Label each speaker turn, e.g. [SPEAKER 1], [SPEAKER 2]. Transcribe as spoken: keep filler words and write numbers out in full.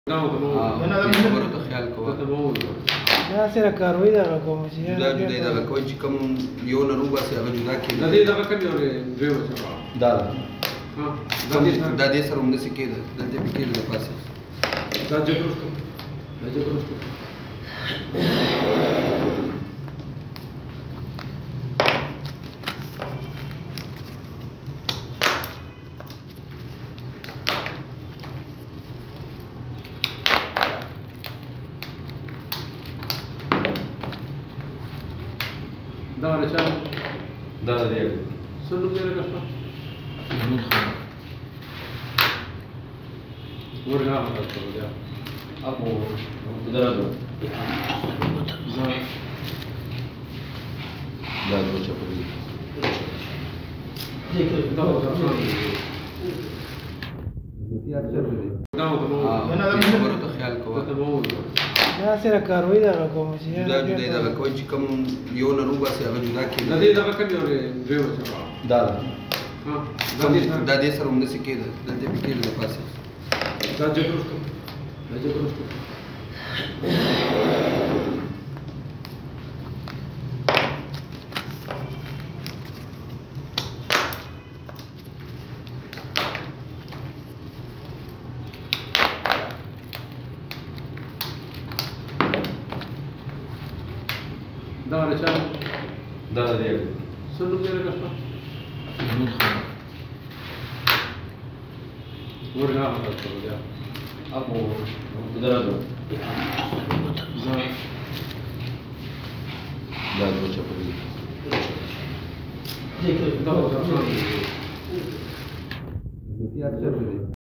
[SPEAKER 1] خبرو ته خیال کوه
[SPEAKER 2] دا سره کاروي دغه کوم چې
[SPEAKER 1] جدا جدا یې دغه کوئ چې کوم یو نه روباسي هغه جدا کېږي
[SPEAKER 3] د دې دغه کوم یو ډرایور څه
[SPEAKER 1] دا
[SPEAKER 3] دا
[SPEAKER 1] دا دې سره همداسې کېده دلته پې کېده د پاسه
[SPEAKER 3] دا جګرستو دا جګرستو دا رچا
[SPEAKER 1] دا د دې
[SPEAKER 3] سلو کې راځه ورغا ماته دا اپو درادو
[SPEAKER 1] دا د چا په دې
[SPEAKER 3] دا
[SPEAKER 1] دا خبرو ته خیال کوه
[SPEAKER 2] دا سره کاروي دغه کوم چې
[SPEAKER 1] جدا جدا یې دغه کوئ چې کوم یو نه روباسي هغه جدا کېږي
[SPEAKER 3] د دې دغه کوم یو ډرایور څه
[SPEAKER 1] دا
[SPEAKER 3] دا
[SPEAKER 1] دا دې سره همداسې کېده دلته پې کېده د پاسه
[SPEAKER 3] دا جګرستو دا جګرستو دا رچا
[SPEAKER 1] دا د دې
[SPEAKER 3] سلو کې راځه ورغا ماته دا
[SPEAKER 1] اپو درادو دا د چا په دې
[SPEAKER 3] دا
[SPEAKER 1] دا